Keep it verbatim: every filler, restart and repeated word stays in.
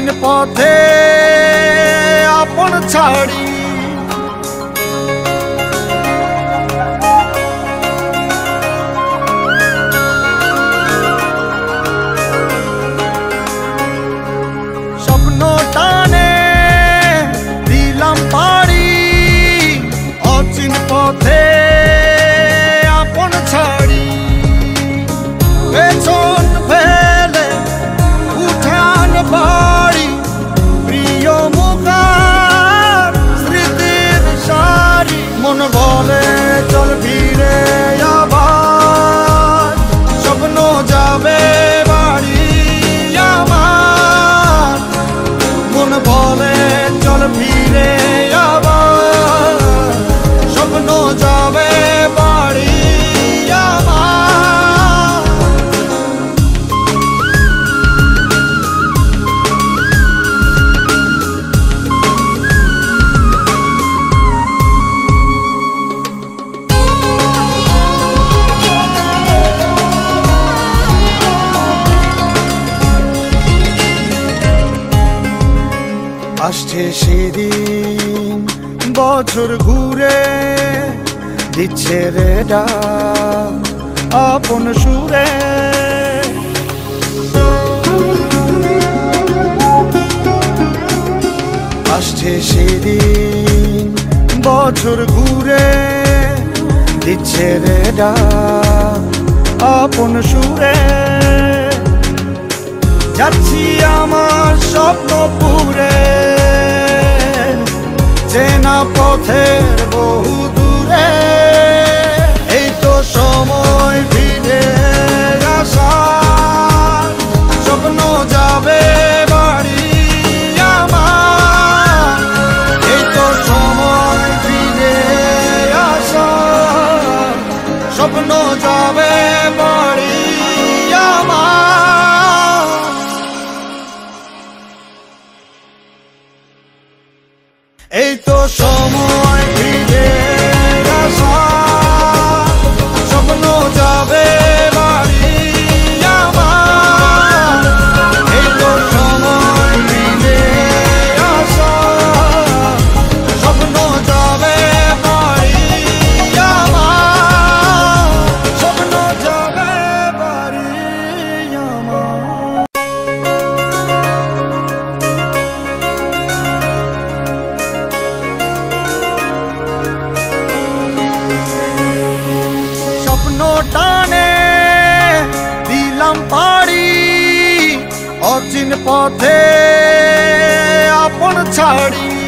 অচিন পথে আপন ছাড়ি স্বপ্ন টানে দিলাম পাড়ি অচিন পথে আপন ছাড়ি পেছন ফেলে উঠান বাড়ি প্রিয় মুখার স্মৃতির সারি মন বলে চল ফিরে আবার স্বপ্ন যাবে বাড়ি আমার মন বলে চল ফিরে আবার স্বপ্ন যাবে বাড়ি আসছে সেদিন বছর ঘুরে দিচ্ছে রে ডাক আপন সুরে আসছে সেদিন বছর ঘুরে দিচ্ছে রে ডাক আপন সুরে যাচ্ছি আমার স্বপ্ন পুরে চেনা পথের বহু দূরে এই তো সময় ফিরে আসার স্বপ্ন যাবে বাড়ি আমার এই তো সময় ফিরে আসার স্বপ্ন যাবে বাড়ি আমার এই তো সময় ফিরে আসার স্বপ্ন যাবে বাড়ি আমার এই তো সময় ফিরে আসার স্বপ্ন যাবে বাড়ি আমার স্বপ্ন যাবে বাড়ি আমার টানে দিলাম পাড়ি অচিন পথে আপন ছাড়ি